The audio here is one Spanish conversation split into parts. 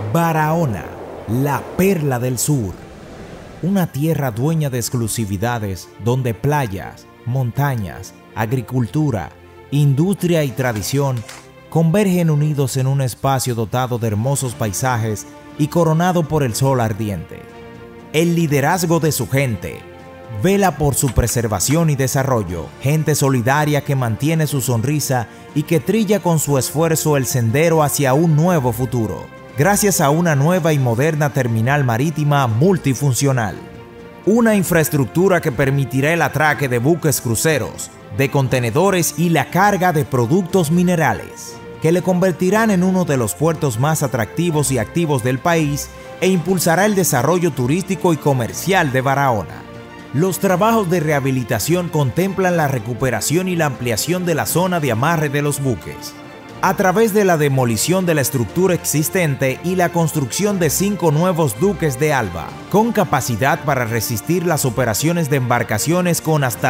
Barahona, la perla del sur. Una tierra dueña de exclusividades donde playas, montañas, agricultura, industria y tradición convergen unidos en un espacio dotado de hermosos paisajes y coronado por el sol ardiente. El liderazgo de su gente vela por su preservación y desarrollo, gente solidaria que mantiene su sonrisa y que trilla con su esfuerzo el sendero hacia un nuevo futuro, gracias a una nueva y moderna terminal marítima multifuncional. Una infraestructura que permitirá el atraque de buques cruceros, de contenedores y la carga de productos minerales, que le convertirán en uno de los puertos más atractivos y activos del país e impulsará el desarrollo turístico y comercial de Barahona. Los trabajos de rehabilitación contemplan la recuperación y la ampliación de la zona de amarre de los buques, a través de la demolición de la estructura existente y la construcción de 5 nuevos buques de Alba, con capacidad para resistir las operaciones de embarcaciones con hasta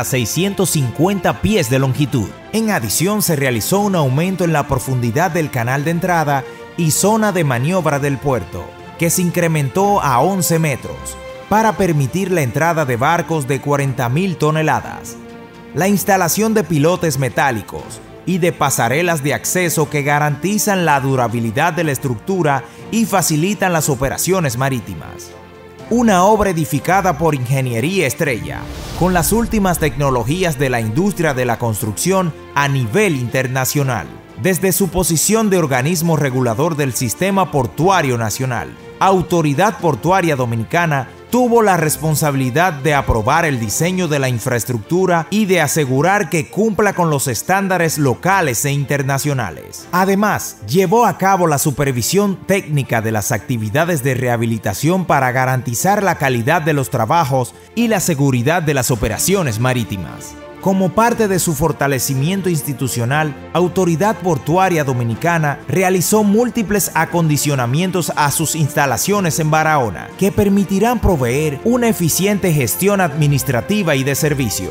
650 pies de longitud. En adición, se realizó un aumento en la profundidad del canal de entrada y zona de maniobra del puerto, que se incrementó a 11 metros, para permitir la entrada de barcos de 40.000 toneladas. La instalación de pilotes metálicos y de pasarelas de acceso que garantizan la durabilidad de la estructura y facilitan las operaciones marítimas. Una obra edificada por Ingeniería Estrella, con las últimas tecnologías de la industria de la construcción a nivel internacional. Desde su posición de organismo regulador del Sistema Portuario Nacional, Autoridad Portuaria Dominicana tuvo la responsabilidad de aprobar el diseño de la infraestructura y de asegurar que cumpla con los estándares locales e internacionales. Además, llevó a cabo la supervisión técnica de las actividades de rehabilitación para garantizar la calidad de los trabajos y la seguridad de las operaciones marítimas. Como parte de su fortalecimiento institucional, Autoridad Portuaria Dominicana realizó múltiples acondicionamientos a sus instalaciones en Barahona, que permitirán proveer una eficiente gestión administrativa y de servicios.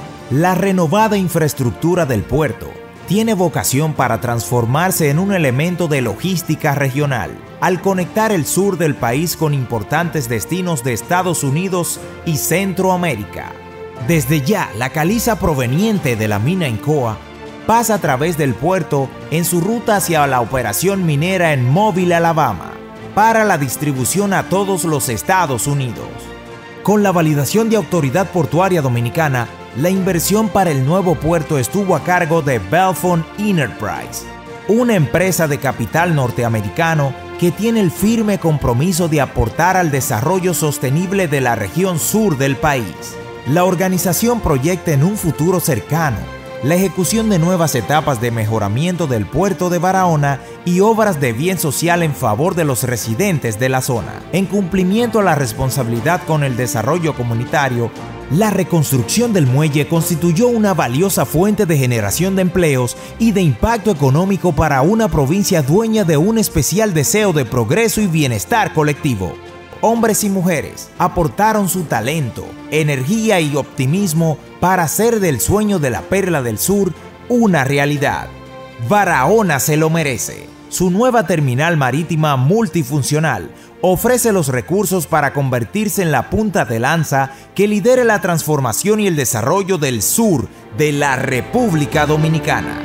La renovada infraestructura del puerto tiene vocación para transformarse en un elemento de logística regional, al conectar el sur del país con importantes destinos de Estados Unidos y Centroamérica. Desde ya, la caliza proveniente de la mina Incoa pasa a través del puerto en su ruta hacia la operación minera en Mobile, Alabama, para la distribución a todos los Estados Unidos. Con la validación de Autoridad Portuaria Dominicana, la inversión para el nuevo puerto estuvo a cargo de Belfond Enterprise, una empresa de capital norteamericano que tiene el firme compromiso de aportar al desarrollo sostenible de la región sur del país. La organización proyecta en un futuro cercano la ejecución de nuevas etapas de mejoramiento del puerto de Barahona y obras de bien social en favor de los residentes de la zona. En cumplimiento a la responsabilidad con el desarrollo comunitario, la reconstrucción del muelle constituyó una valiosa fuente de generación de empleos y de impacto económico para una provincia dueña de un especial deseo de progreso y bienestar colectivo. Hombres y mujeres aportaron su talento, energía y optimismo para hacer del sueño de la Perla del Sur una realidad. Barahona se lo merece. Su nueva terminal marítima multifuncional ofrece los recursos para convertirse en la punta de lanza que lidere la transformación y el desarrollo del sur de la República Dominicana.